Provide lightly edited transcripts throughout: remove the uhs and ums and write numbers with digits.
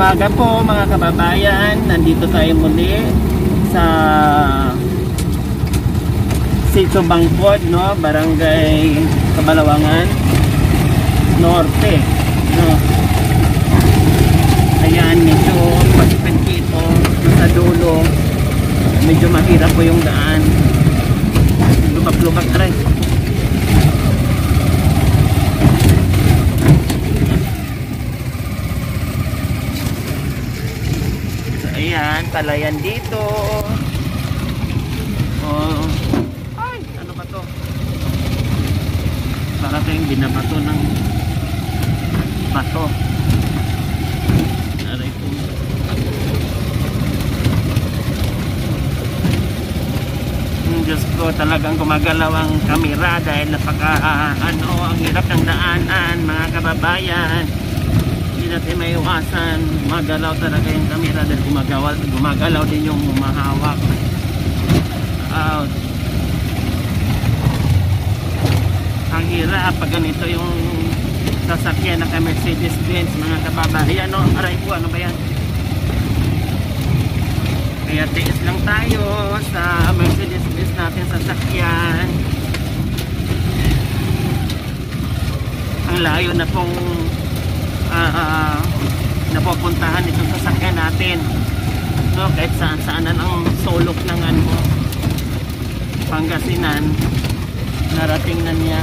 umaga po mga kababayan. Nandito tayo muli sa Sitio Bangkod, no? Barangay Kabalawangan Norte, no? Ayan, medyo pasipin dito sa dulo. Medyo mahirap po yung daan. Lubak-lubak rin. Ayan, palayan dito. Oh. Ay, ano ba to? Para tayong binabato ng bato. Aray po. Diyos ko, talagang gumagalaw ang kamera dahil ang hirap ng daanan, mga kababayan. Natin may iwasan, gumagalaw talaga yung camera dahil gumagalaw din yung humahawak. Ang hirap pag ganito yung sasakyan na Mercedes-Benz, mga kababayan, no? Aray ko, ano ba yan? Kaya tiis lang tayo sa Mercedes-Benz natin sasakyan. Ang layo na pong napupuntahan itong sasakyan natin, no? Kahit saan ang sulok ng Pangasinan, narating na niya.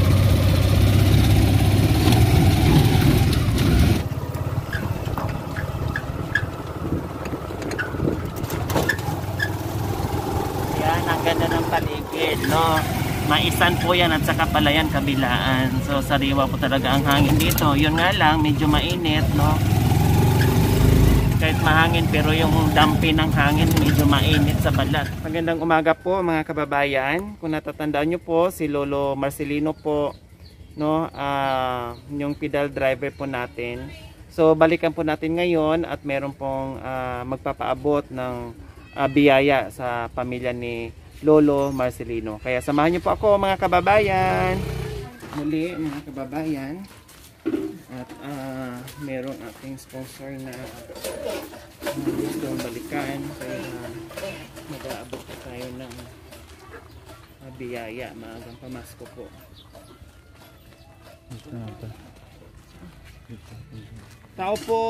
Yan, ang ganda ng paligid, no? Maisan po yan at saka palayan kabilaan. So sariwa po talaga ang hangin dito. Yun nga lang, medyo mainit, no? Kahit mahangin pero yung dampi ng hangin medyo mainit sa balat. Magandang umaga po mga kababayan. Kung natatandaan nyo po, si Lolo Marcelino po, no? Yung pedal driver po natin. So balikan po natin ngayon at meron pong magpapaabot ng biyaya sa pamilya ni Lolo Marcelino. Kaya samahan niyo po ako mga kababayan. Muli mga kababayan. At merong ating sponsor na gusto balikan. Kaya mag-aabot po tayo ng biyaya maagang pamasko po. Tao po!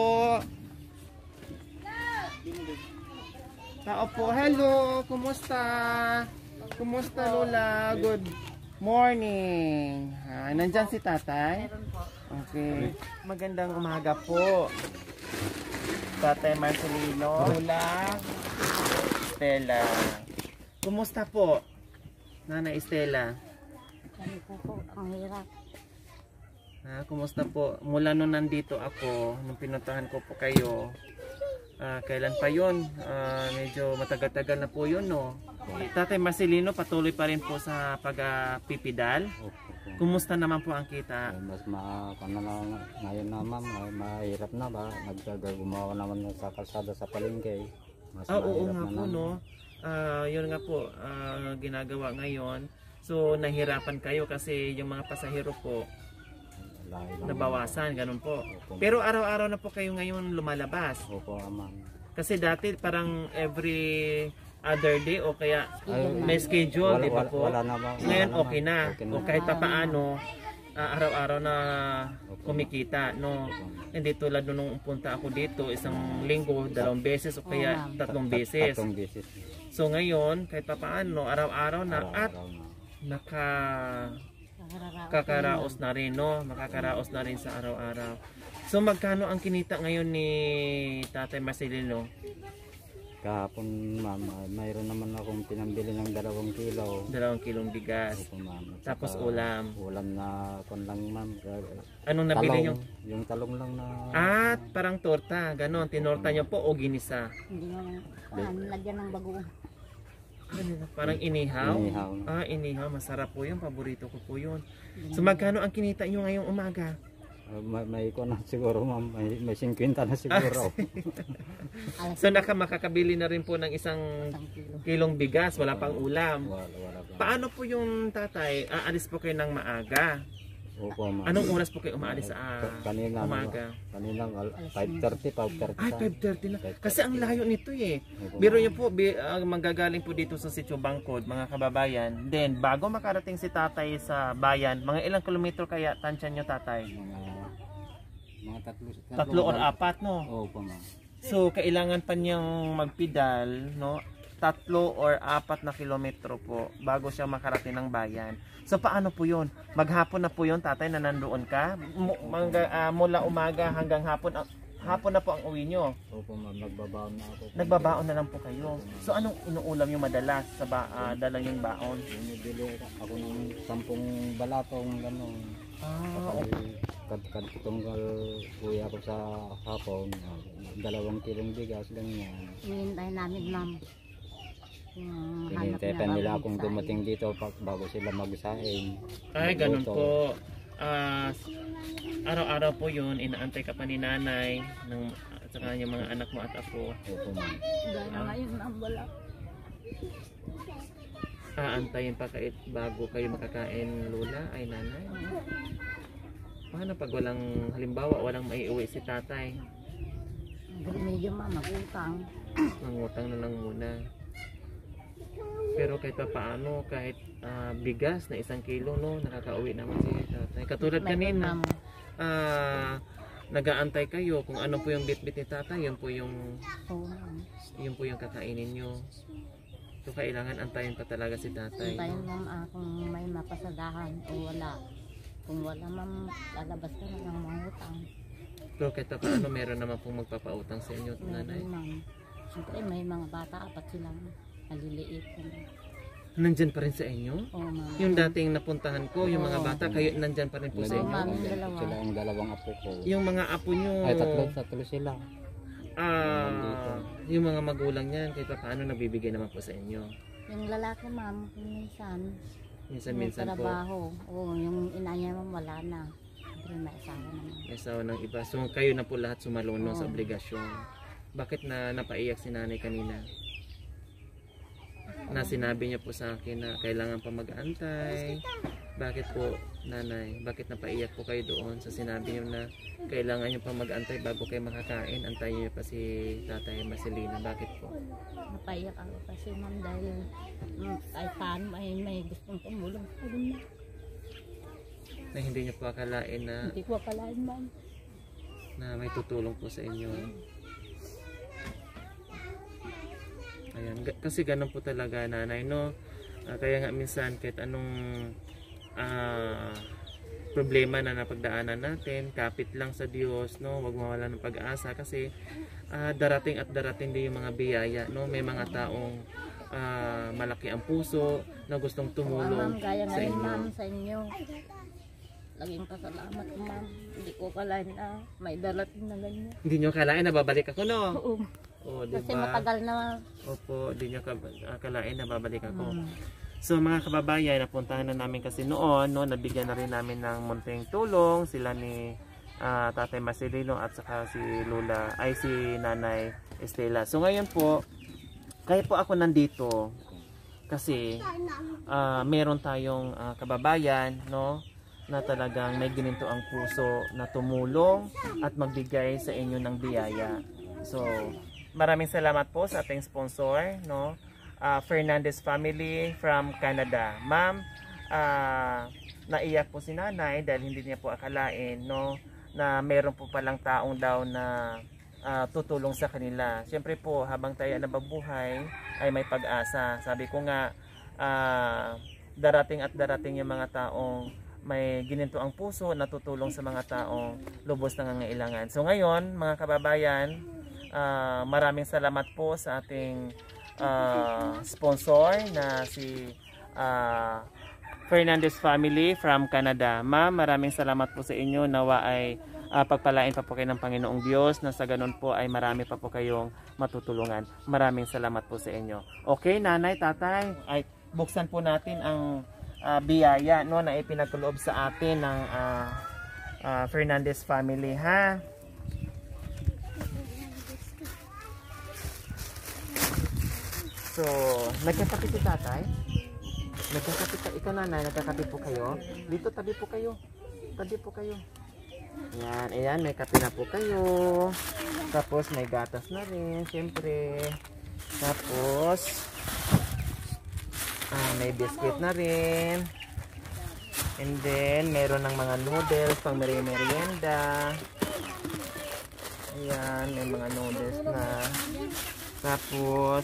Tao po, hello! Kumusta? Kumusta Lola? Good morning! Nandyan si tatay? Okay. Magandang umaga po. Tatay Marcelino, Lola, Stella. Kumusta po? Nanay Stella? Ang hirap. Kumusta po? Mula nung nandito ako, nung pinuntahan ko po kayo, kailan pa yun? Medyo matagal-tagal na po yun, no? Tatay Marcelino, patuloy pa rin po sa pagpipidal. Kumusta naman po ang kita? Mas ngayon na ma'am, mahirap na ba? Gumawa naman sa kalsada sa palengke. Oo nga po, no? Yun nga po, ginagawa ngayon. So, nahirapan kayo kasi yung mga pasahero po, nabawasan, ganun po. Pero araw-araw na po kayo ngayon lumalabas. Opo, ma'am. Kasi dati parang every other day o kaya may schedule, di ba po? Wala na ba? Ngayon okay na. O kahit pa paano, araw-araw na kumikita, no? Hindi tulad nung punta ako dito, isang linggo, 2 beses o kaya 3 beses. 3 beses. So ngayon, kahit pa paano, araw-araw na at kakaraos na rin, no? Makakaraos na rin sa araw-araw. So magkano ang kinita ngayon ni Tatay Marcelino? Kahapon ma'am, mayroon naman akong pinambili ng 2 kilo. 2 kilong bigas. Opo, ma'am. Tapos ulam. Ulam na kon lang ma'am. Anong nabili nyo? Yung talong lang na. Parang torta, ganon. Tinorta nyo po o ginisa? Hindi naman lagyan ng bagoong. Parang inihaw? Inihaw. Inihaw. Masarap po yun. Paborito ko po yun. So magkano ang kinita nyo ngayong umaga? May ko na siguro ma'am, may 50 na siguro. So makakabili na rin po ng 1 kilong bigas, wala pang ulam. Wala pa. Paano po yung tatay? Aalis po kayo ng maaga? Opo, ma'am. Anong oras po kayo umaalis sa Kanina, umaga? Kanina 5:30 Ay, sa. 5:30 na. Kasi ang layo nito eh. Opo, Biro ma'am. niyo po, manggagaling po dito sa Sitio Bangkod, mga kababayan. Then, bago makarating si tatay sa bayan, mga ilang kilometro kaya tansya niyo, tatay? Mga Tatlo or apat, no? Opo, ma'am. So, kailangan pa niyang magpedal, no? 3 or 4 na kilometro po bago siya makarating ng bayan. So, paano po yun? Maghapon na po yun, tatay, na nandoon ka? Mula umaga hanggang hapon, hapon na po ang uwi niyo. Opo, ma'am. Nagbabaon na ako. Nagbabaon na lang po kayo. So, anong inuulam yung madalas sa dala yung baon? Bumibili ako ng 10 balatong gano'n. Kadtunggal kuya ko sa hapon, 2 kilong bigas ganyan. Hinihintay namin, ma'am. Hinihintay pa nila akong dumating dito bago sila magsaing. Ay, ganun po. Araw-araw po yun, inaantay ka pa ni nanay at saka yung mga anak mo at apo. Opo, ma'am. Dahil na ngayon, ma'am, wala. Aantayin pa kayo bago kayo makakain, lola, ay nanay. Paano pag halimbawa, walang maiuwi si tatay? Medyo, ma'am, mag-utang. Mangutang na lang muna. Pero kahit pa paano, kahit bigas na 1 kilo, no, nakakauwi naman si tatay. Katulad kanina, nag-aantay kayo kung ano po yung bit-bit ni tatay, yun po yung kakainin nyo. So kailangan antayin pa talaga si tatay. Antayin, ma'am, kung may mapasadahan o wala. Kung wala, ma'am, lalabas ka na ng mga utang. Pero kahit pa paano, meron naman pong magpapautang sa inyo, nanay. Meron, ma'am. Siyempre, may mga bata, 4 silang maliliit. Nandyan pa rin sa inyo? Oo, ma'am. Yung dating napuntahan ko, yung mga bata, kayo nandyan pa rin po sa Oo, inyo? ma'am, yung dalawa. Sila ang 2 apo ko. Yung mga apo nyo, Ay, tatlo sila. yung mga magulang niyan, kahit pa paano nagbibigay naman po sa inyo? Yung lalaki, ma'am, minsan, Minsan-minsan po. trabaho. Oo, yung ina niya, ma'am, wala na. Siyempre, may asawa naman. May asawa ng iba. So kayo na po lahat sumalunod sa Oo. obligasyon. Bakit na napaiyak si nanay kanina? Na sinabi niya po sa akin na kailangan pa mag-aantay. Bakit po, nanay? Bakit napaiyak po kayo doon sa sinabi niyo na kailangan niyo pa mag-aantay bago kayo makakain? Antayin niyo pa si Tatay Marcelino. Bakit po? Napaiyak ako kasi, ma'am, dahil kahit paano may gustong tumulong sa akin, ma'am. Na hindi niyo po akalain na, Hindi ko akalain, ma'am. na may tutulong po sa inyo. Ayan, kasi ganun po talaga, nanay, no? Kaya nga minsan kahit anong problema na napagdaanan natin, kapit lang sa Diyos, no? Huwag mawala ng pag-asa kasi darating at darating din yung mga biyaya, no? May mga taong malaki ang puso na gustong tumulong Ma'am, gaya sa ngayon, inyo. ma'am, sa inyo. Laging pasalamat, ma'am. Hindi ko akalain na may darating na ganyan. Hindi nyo akalain na babalik ako, no? Oo. Oo, Kasi diba? matagal na. Opo, hindi nyo akalain na babalik ako. Mm. So mga kababayan, napuntahan na namin kasi noon, no, nabigyan na rin namin ng munting tulong sila ni Tatay Marcelino at saka si Lola, ay si Nanay Estela. So ngayon po, kaya po ako nandito kasi meron tayong kababayan, no, na talagang may gininto ang puso na tumulong at magbigay sa inyo ng biyaya. So maraming salamat po sa ating sponsor, no, Fernandez family from Canada. Ma'am, naiyak po si nanay dahil hindi niya po akalain, no, na meron po palang taong daw na tutulong sa kanila. Siyempre po, habang tayo nababuhay ay may pag-asa. Sabi ko nga, darating at darating yung mga taong may gininto ang puso na tutulong sa mga taong lubos na nangangailangan. So ngayon, mga kababayan, maraming salamat po sa ating sponsor na si Fernandez family from Canada. Ma'am, maraming salamat po sa inyo. Nawa ay pagpalain pa po kayo ng Panginoong Diyos na sa ganun po ay marami pa po kayong matutulungan. Maraming salamat po sa inyo. Okay, nanay, tatay, ay buksan po natin ang biyaya, no, na ipinagkaloob sa atin ng Fernandez family, ha? So, nagkakapit si tatay? Nagkakapit ka, ikaw nanay, nagkakapit po kayo? Dito, tabi po kayo. tabi po kayo. Yan, ayan, may kape na po kayo. Tapos may gatas na rin, syempre. Tapos may biscuit na rin. And then meron ng mga noodles pang merienda. Ayan, may mga noodles na. Tapos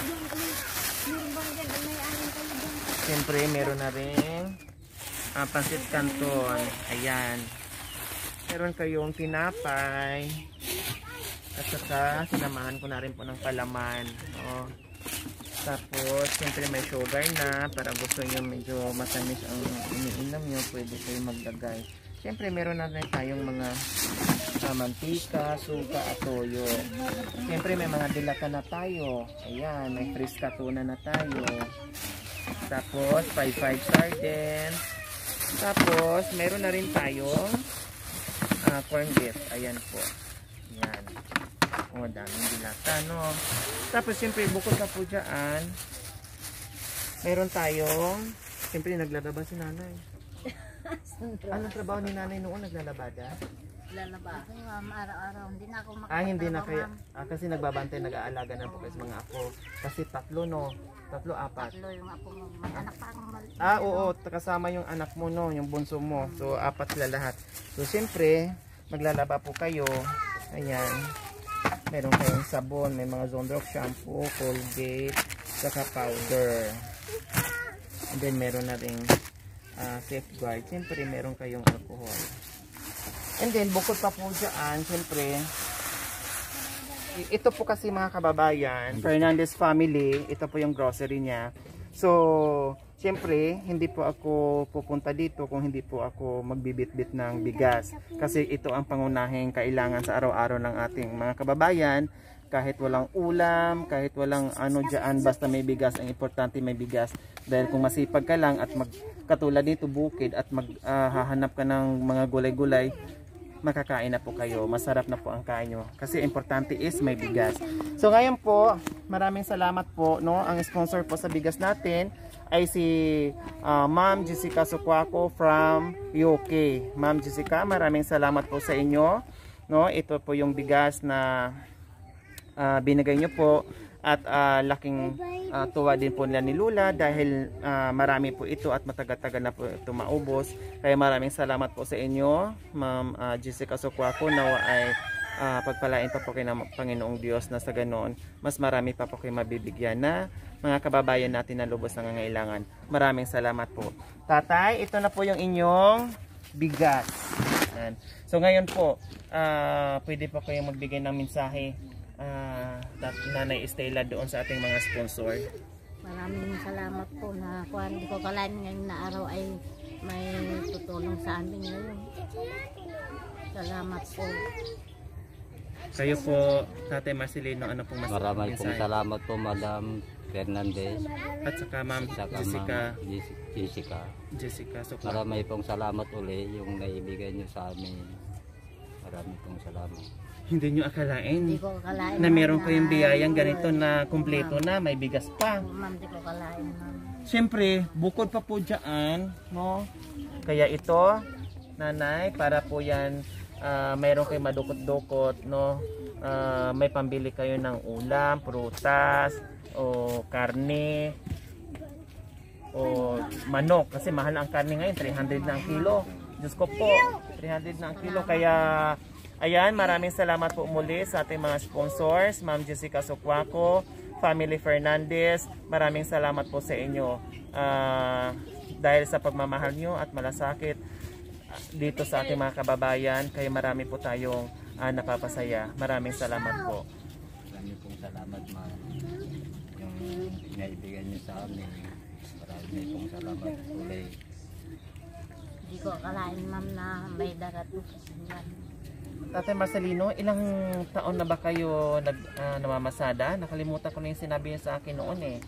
syempre meron na rin pansit canton. Ayan. Meron kayong tinapay. At saka sinamahan ko na rin po ng palaman. Oh. Tapos syempre may sugar na. Para gusto nyo medyo matamis ang iniinom nyo, pwede kayo magdagay. Syempre meron na rin tayong mga mantika, suka at toyo. Syempre may mga dilata na tayo. Ayan, may friska tuna na tayo. Tapos 5-5 sardines. Tapos meron na rin tayong corn beef. Ayan po. Ayan. O, daming dilata, no? Tapos syempre bukod na po dyan, meron tayong, syempre naglalaba si nanay. Anong trabaho ni nanay noon? Naglalabada? Lalaba. Ma'am, araw-araw. Hindi na ako Hindi na kayo. Kasi nagbabantay, nag-aalaga na po kayo sa mga apo. Kasi tatlo, no? Tatlo, apat. Tatlo yung apo mo. May anak pa akong mali. Oo. Kasama yung anak mo, no? Yung bunso mo. So, apat sila lahat. So, siyempre, maglalaba po kayo. Ayan. Meron kayong sabon. May mga Zondrox shampoo, Colgate, saka powder. And then, meron na rin safeguard. Siyempre, meron kayong alcohol. And then, bukod pa po dyan, siyempre, ito po kasi mga kababayan, Fernandez family, ito po yung grocery niya. So, siyempre, hindi po ako pupunta dito kung hindi po ako magbibitbit ng bigas. Kasi ito ang pangunahing kailangan sa araw-araw ng ating mga kababayan. Kahit walang ulam, kahit walang ano dyan, basta may bigas, ang importante may bigas. Dahil kung masipag ka lang at katulad nito bukid at hahanap ka ng mga gulay-gulay, makakain na po kayo. Masarap na po ang kain nyo. Kasi importante is may bigas. So ngayon po, maraming salamat po. No? Ang sponsor po sa bigas natin ay si Ma'am Jessica Sukwako from UK. Ma'am Jessica, maraming salamat po sa inyo. No? Ito po yung bigas na binigay nyo po. At laking tuwa din po nila ni Lula dahil marami po ito at matagal-tagal na po ito maubos. Kaya maraming salamat po sa inyo, Ma'am Jessica Sukwako. Nawa ay pagpalain pa po kayo ng Panginoong Diyos na sa ganoon, mas marami pa po kayo mabibigyan na mga kababayan natin na lubos na nangangailangan. Maraming salamat po. Tatay, ito na po yung inyong bigas. So ngayon po, pwede po kayong magbigay ng mensahe Nanay Estela doon sa ating mga sponsor. Maraming salamat po na kung hindi ko kalain ngayon na araw ay may tutulong sa amin ngayon. Salamat po. Kayo po, Tatay Marcelino, ano pong masasabi? Maraming pong salamat po, Madam Fernandez. At saka Ma'am Jessica. So, maraming pong salamat uli yung naibigay nyo sa amin. Maraming pong salamat. Hindi nyo akalain Hindi ko kalain na meron kayong biyayang ganito na kumpleto na, may bigas pa. Ma'am, di ko kalain, ma'am. Siyempre, bukod pa po dyan, no? Kaya ito, nanay, para po yan, mayroon kayo madukot-dukot, no? May pambili kayo ng ulam, prutas, o karne, o manok. Kasi mahal ang karne ngayon, 300 na ang kilo. Diyos ko po, 300 na ang kilo. Kaya, ayan, maraming salamat po muli sa ating mga sponsors, Ma'am Jessica Sukwako, Family Fernandez. Maraming salamat po sa inyo dahil sa pagmamahal nyo at malasakit dito sa ating mga kababayan. Kaya marami po tayong napapasaya. Maraming salamat po. Maraming pong salamat, ma'am. Yung naibigay nyo sa amin. Maraming pong salamat ulit. Hindi ko kalain, ma'am, na may darating sa sinyan. Tatay Marcelino, ilang taon na ba kayo namamasada? Nakalimutan ko na yung sinabi niyo sa akin noon eh.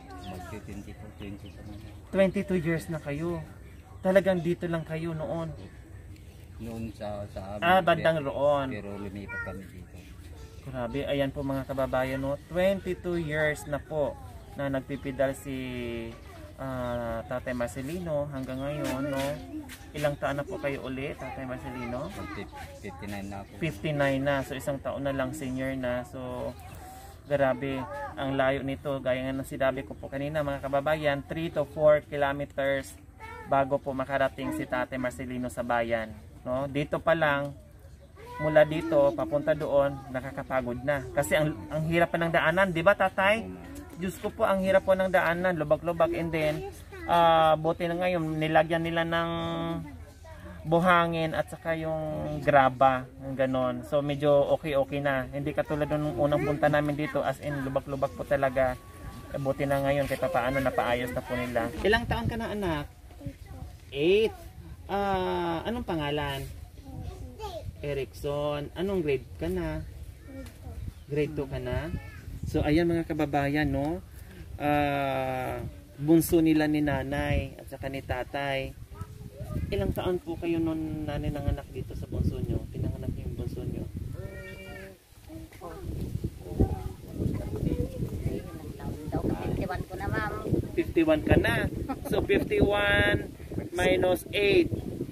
22 years na kayo. Talagang dito lang kayo noon. Noon sa amin. Bandang roon. Pero lumipat kami dito. Grabe, ayan po mga kababayan, no? 22 years na po na nagpipidal si Tatay Marcelino hanggang ngayon, no? Ilang taon na po kayo uli, Tatay Marcelino? 59 na ako. 59 na. So isang taon na lang senior na. So grabe ang layo nito. Gaya nga ng sinabi ko po kanina mga kababayan, 3 to 4 kilometers bago po makarating si Tatay Marcelino sa bayan, no? Dito pa lang, mula dito papunta doon, nakakapagod na. Kasi ang hirap pa ng daanan, di ba Tatay? Diyos ko po, ang hirap po ng daanan, lubak-lubak, and then buti na ngayon nilagyan nila ng buhangin at saka yung graba, ng ganon. So medyo okay na, hindi katulad nung unang punta namin dito, as in lubak-lubak po talaga. Buti na ngayon kahit paano napaayos na po nila. Ilang taon ka na anak? 8. Anong pangalan? Erickson. Anong grade ka na? Grade 2 ka na? So ayan mga kababayan, no, bunso nila ni nanay at saka ni tatay. Ilang taon po kayo nun nanay nanganak dito sa bunso nyo? Pinanganak niyo yung bunso nyo? 51 ko na, ma'am. 51 ka na. So 51 minus 8,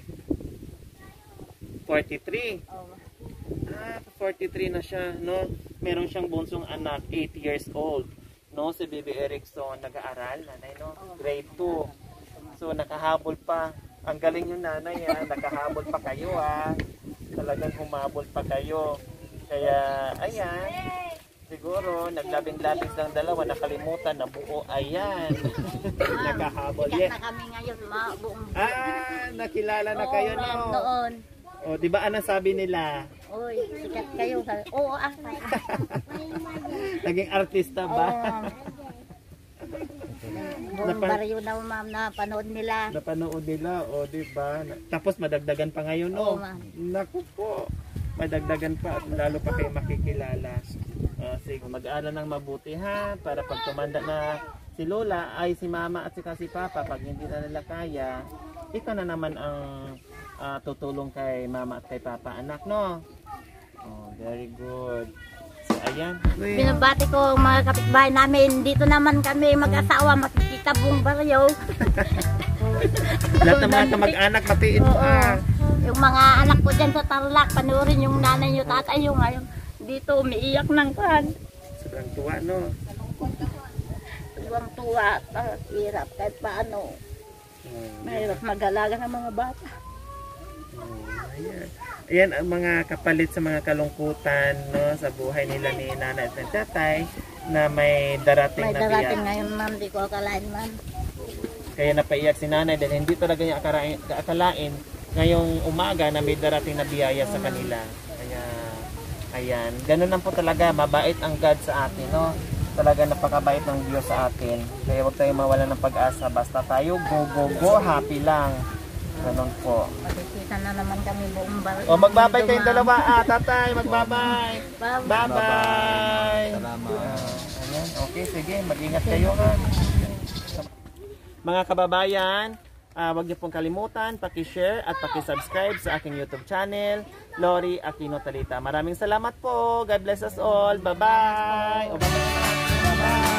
43. 43 na siya, no? Meron siyang bunsong anak, 8 years old, no? Si Baby Erickson, nag-aaral, nanay, no? Grade 2. So, nakahabol pa. Ang galing yung nanay, ha? Nakahabol pa kayo, ha? Talagang humabol pa kayo. Kaya, ayan. Siguro, naglabing-labing ng dalawa, nakalimutan na buo. Ayan. Nakahabol. Sikat na kami ngayon, buong... Nakilala na kayo, no? Noon. O, di ba anong sabi nila? Uy, sikat kayo. Oo, Naging artista ba? Buong baryo daw, ma'am, na panood nila. Napanood nila, o di ba? Tapos madagdagan pa ngayon, no? Oo, ma'am. Naku po. Madagdagan pa at lalo pa kayo makikilala. Sige, mag-aaral ng mabuti, ha? Para pag tumanda na si Lola, ay si Mama at si Papa, pag hindi na nila kaya, ikaw na naman ang tutulong kay Mama at kay Papa, anak, no? Oh, very good. So, ayan. Binabati ko ang mga kapitbahay namin. Dito naman kami mag-asawa, makikita buong baryo. Lahat ng mga kamag-anak, matiin mo, Yung mga anak ko dyan sa Tarlac, panoorin yung nanay nyo, tatay yung ngayon. Dito, umiiyak ng kan. Sobrang tuwa, no? Sobrang tuwa, hirap kahit paano. Mahirap mag-alaga ng mga bata. Ayan. Ayan ang mga kapalit sa mga kalungkutan, no, sa buhay nila ni nanay at tatay na may darating May na darating biyak. ngayon, ma'am, di ko akalain, ma'am. Kaya napaiyak si nanay dahil hindi talaga niya akalain ngayong umaga na may darating na biyaya sa kanila. Kaya, ayan. Ganun lang po talaga. Mabait ang God sa atin, no? Talaga napakabait ng Diyos sa atin. Kaya huwag tayong mawala ng pag-asa. Basta tayo, go, go, go, happy lang. Ganun po. Makikita na naman kami buong baryo. O, magbabay kayong dalawa, tatay. Magbabay. Bye. Bye-bye. Salamat. Ayan, okay, sige. Mag-ingat kayo, ha. Mga kababayan, huwag niyo pong kalimutan, paki-share at paki-subscribe sa aking YouTube channel, Lori Aquino Talita. Maraming salamat po. God bless us all. Bye-bye. Bye-bye.